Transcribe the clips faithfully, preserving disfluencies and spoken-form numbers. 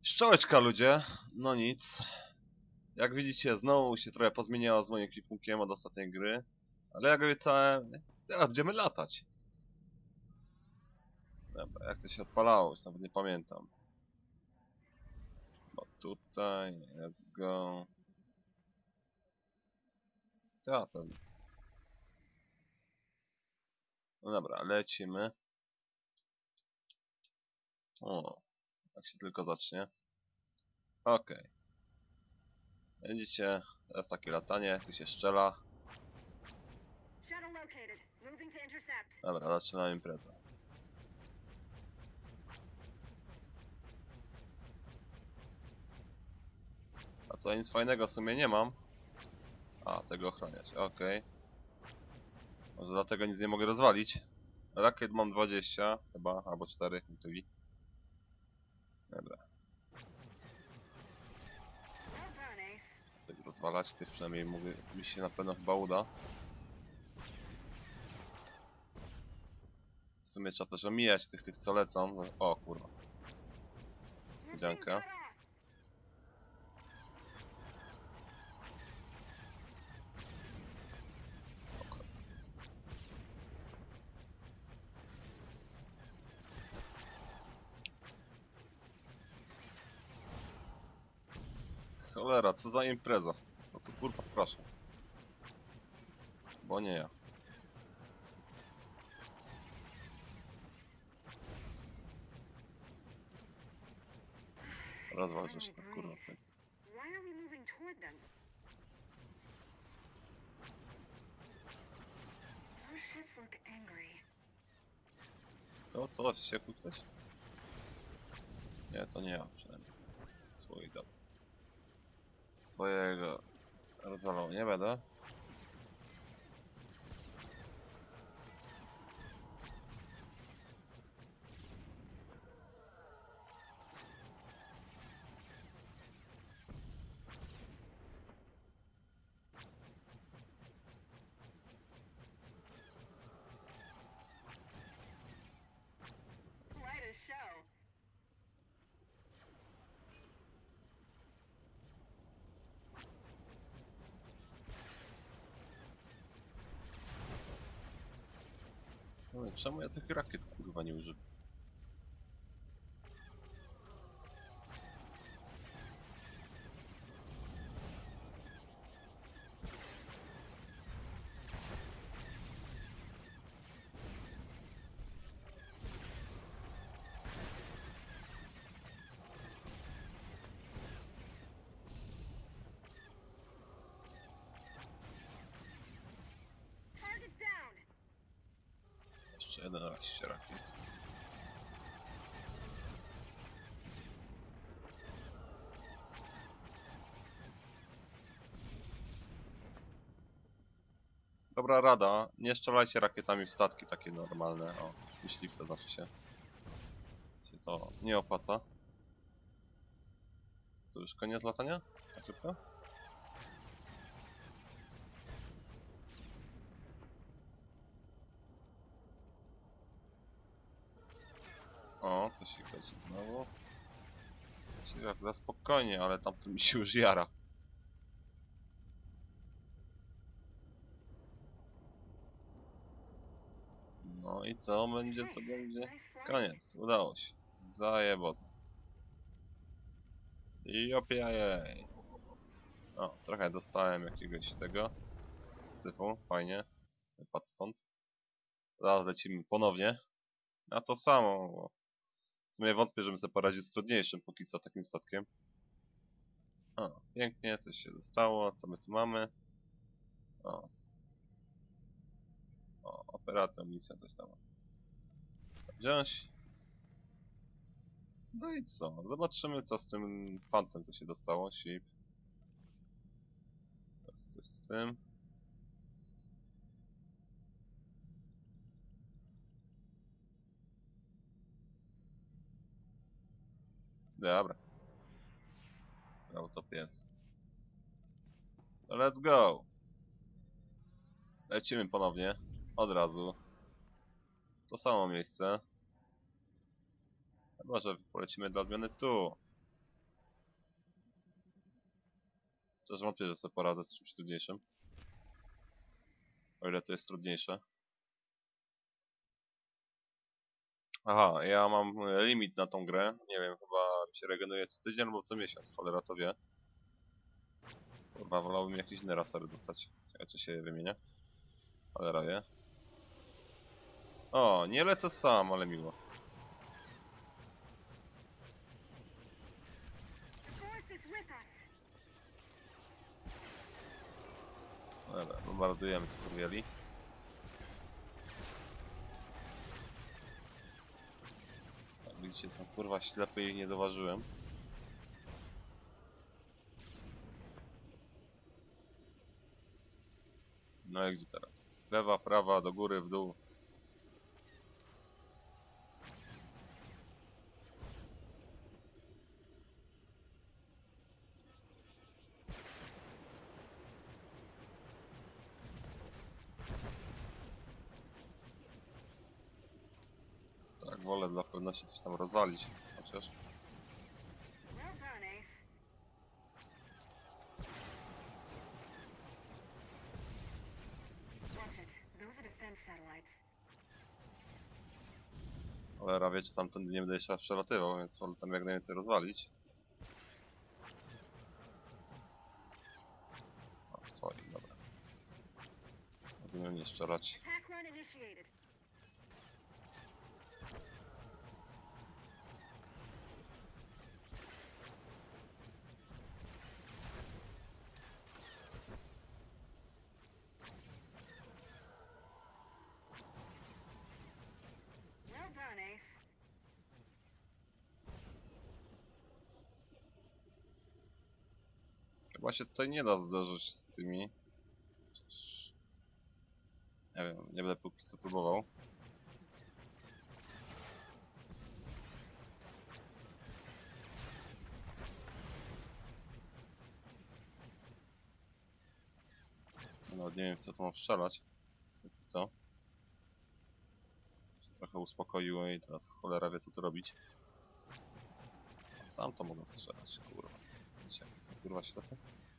Szczołeczka ludzie, no nic. Jak widzicie, znowu się trochę pozmieniało z moim ekwipunkiem od ostatniej gry. Ale jak obiecałem, teraz będziemy latać. Dobra, jak to się odpalało, już nawet nie pamiętam. Bo tutaj, let's go. Tak, pewnie. No dobra, lecimy. O, jak się tylko zacznie. Okej. Okay. Widzicie, teraz takie latanie, tu się strzela. Dobra, zaczynamy imprezę. A tutaj nic fajnego w sumie nie mam. A, tego ochroniać, okej. Okay. Może dlatego nic nie mogę rozwalić. Rakiet mam dwadzieścia chyba, albo cztery. Dobra. Tak rozwalać, tych przynajmniej mówię, mi się na pewno chyba uda. W sumie trzeba też omijać tych, tych co lecą. O kurwa. Niespodzianka. Cholera, co za impreza. No to kurwa spraszam. Bo nie ja. Rozważysz to kurwa w końcu. To co, wściekł ktoś? Nie, to nie ja przynajmniej. Swój dom. Swojego rozwalał nie będę. Czemu ja tych rakiet kurwa nie używam? Jeszcze jedenaście rakiet. Dobra rada, nie strzelajcie rakietami w statki takie normalne, o, myśliwce znaczy się. Się to nie opłaca. To już koniec latania? Tak szybko? O, coś się chodzi znowu. Za spokojnie, ale tamto mi się już jara. No i co będzie, co będzie? Koniec, udało się. Zajeboza. I opijajej. O, trochę dostałem jakiegoś tego syfu, fajnie. Wypadł stąd. Zaraz lecimy ponownie. A to samo, bo w sumie wątpię, żebym sobie poradził z trudniejszym póki co takim statkiem. O, pięknie, coś się dostało. Co my tu mamy? O. O, operator, misja, coś tam. Co wziąć? No i co? Zobaczymy, co z tym fantem, co się dostało. Ship. Teraz coś z tym. Dobra. Auto pies. To let's go! Lecimy ponownie. Od razu. To samo miejsce. Chyba, że polecimy dla odmiany tu. Też wątpię, że sobie poradzę z czymś trudniejszym. O ile to jest trudniejsze. Aha, ja mam limit na tą grę. Nie wiem, chyba się regeneruje co tydzień albo co miesiąc. Cholera to wie. Kurwa, wolałbym jakieś inne rasery dostać. Ciekawe, czy się je wymienię. Cholera wie. O, nie lecę sam, ale miło. Dobra, bombardujemy skurwieli. Jak widzicie, jestem kurwa ślepy i nie zauważyłem. No i gdzie teraz? Lewa, prawa, do góry, w dół. Tak, wolę dla pewności coś tam rozwalić. Chociaż. Cholera wie, czy tamtędy nie będę jeszcze raz przelatywał, więc wolę tam jak najwięcej rozwalić. O, swoim, dobra. Będziemy nie szczerać. Chyba się tutaj nie da zderzyć z tymi. Chociaż... Nie wiem, nie będę póki co próbował. No, nie wiem, co tu mam strzelać. Póki co. Się trochę uspokoiło i teraz cholera wie, co tu robić. Tam to mogę strzelać, kurwa. Dzisiaj jestem kurwa ślepy.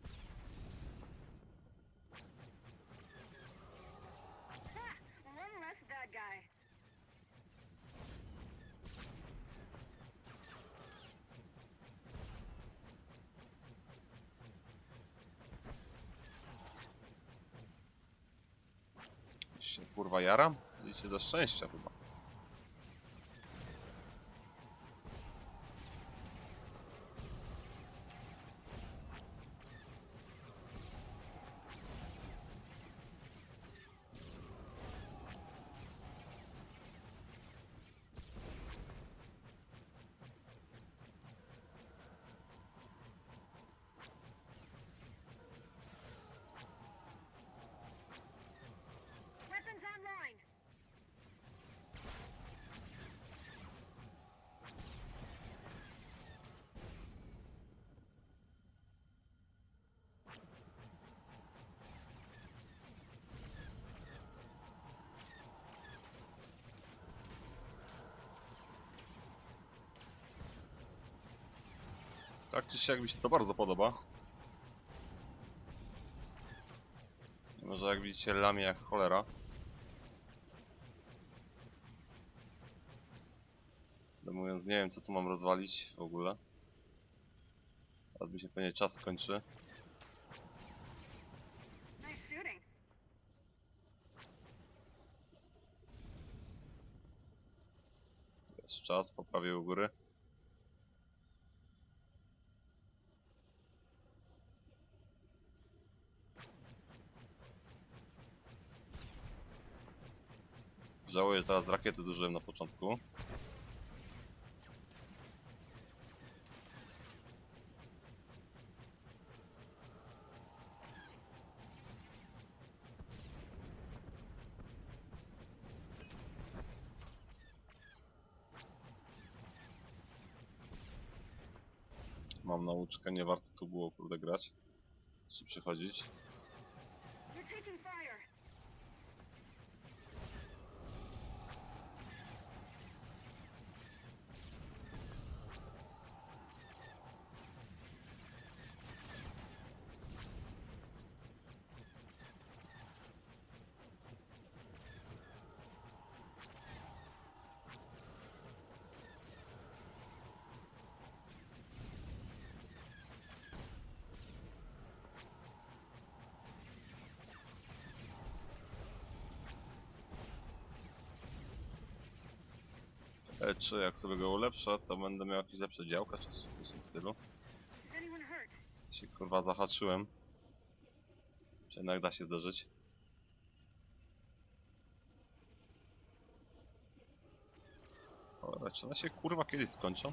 Już się kurwa jaram? Idziecie ze szczęścia chyba. Tak czy siak mi się to bardzo podoba. Może jak widzicie lamie jak cholera. No mówiąc, nie wiem co tu mam rozwalić w ogóle. Teraz mi się pewnie czas skończy. Jest czas, poprawię u góry. Żałuję, że teraz rakiety zużyłem na początku. Mam nauczkę, nie warto tu było kurde grać. Czy przychodzić. E, czy jak sobie go ulepszę, to będę miał jakieś lepsze działka, czy coś w tym stylu. Się kurwa zahaczyłem. Czy jednak da się zdarzyć. Ale czy one się kurwa kiedyś skończą?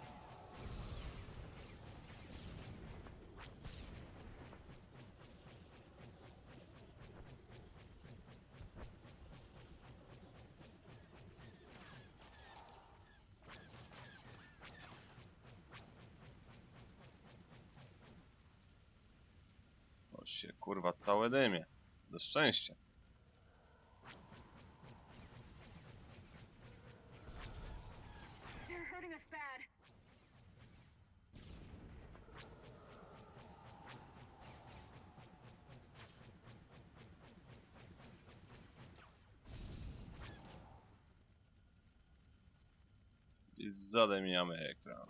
O się kurwa całe dymie. Do szczęścia. They're hurting us bad. I zademiamy ekran.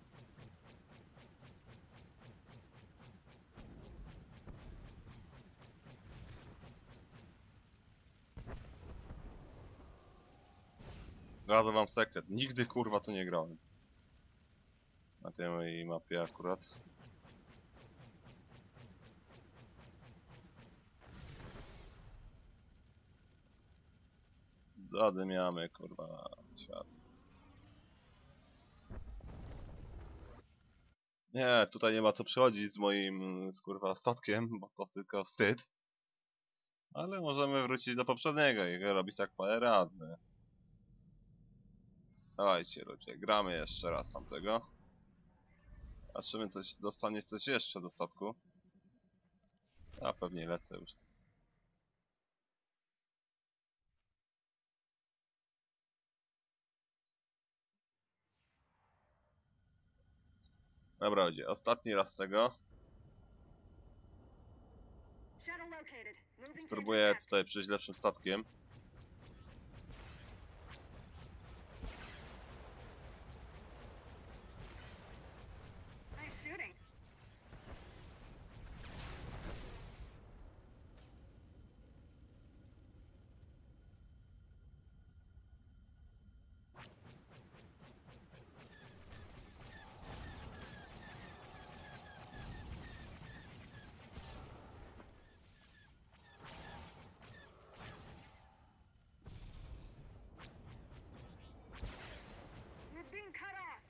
Zdradzę wam sekret. Nigdy kurwa tu nie grałem. Na tej mojej mapie akurat. Zadymiamy kurwa świat. Nie, tutaj nie ma co przychodzić z moim z kurwa statkiem, bo to tylko wstyd. Ale możemy wrócić do poprzedniego i go robić tak parę razy. Dawajcie ludzie, gramy jeszcze raz tamtego. Zobaczymy, coś dostanie coś jeszcze do statku. A pewnie lecę już. Dobra ludzie, ostatni raz tego. Shadow located. Moving to Spróbuję intercept. tutaj przyjść lepszym statkiem. Nice shooting. We're being cut off.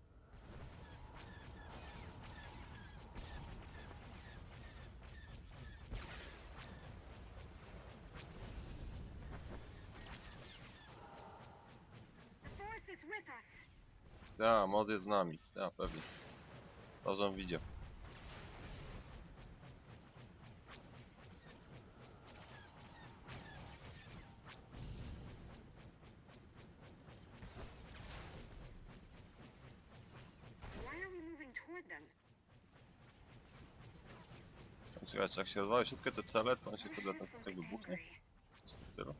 The force is with us. Ta, moc jest z nami. Ta, pewnie. To, żem widział. Why are we moving toward them? Ciekawe, czy jak się rozwali wszystkie te cele, to on się Our kurde ten heads statek look wybuchnie? angry. Coś w tym stylu.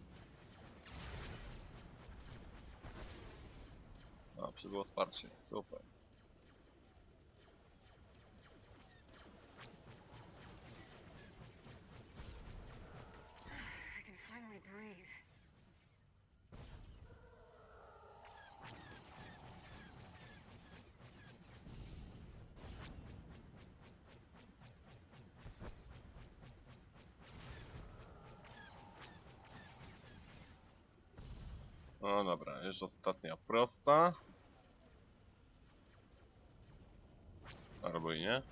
A, przybyło wsparcie. Super. I can finally breathe. No dobra, już ostatnia prosta. Albo i nie.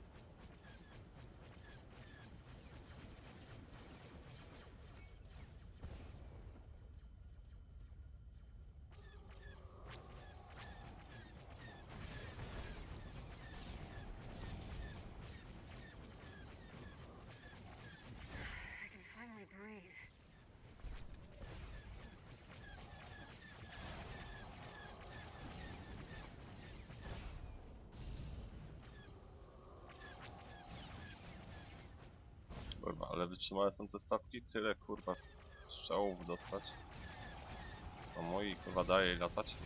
I can finally breathe. Kurwa, ale wytrzymałe są te statki? Tyle kurwa strzałów dostać. Co moi kurwa daje latać?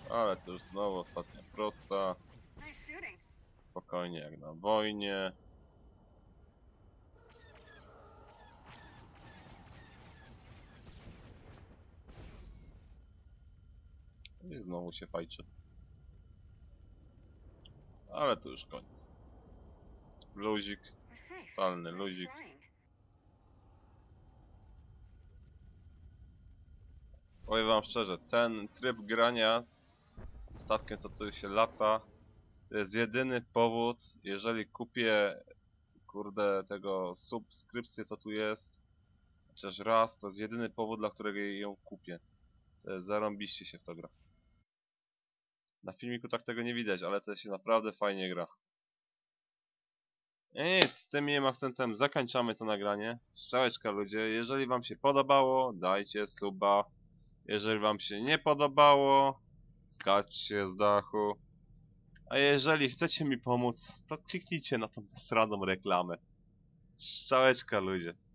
Ale to już znowu ostatnia prosta. Nice shooting. Spokojnie jak na wojnie. I znowu się fajczy. Ale to już koniec. Luzik. We're safe. Totalny Nice luzik. flying. Powiem wam szczerze, ten tryb grania statkiem, co tu się lata, to jest jedyny powód, jeżeli kupię, kurde, tego subskrypcję, co tu jest, chociaż raz, to jest jedyny powód, dla którego ją kupię. To jest zarąbiście się w to gra. Na filmiku tak tego nie widać, ale to się naprawdę fajnie gra. I nic, z tym miłym akcentem zakończamy to nagranie. Strzałeczka ludzie, jeżeli wam się podobało, dajcie suba. Jeżeli wam się nie podobało, skaczcie z dachu. A jeżeli chcecie mi pomóc, to kliknijcie na tą sraną reklamę. Strzałeczka ludzie.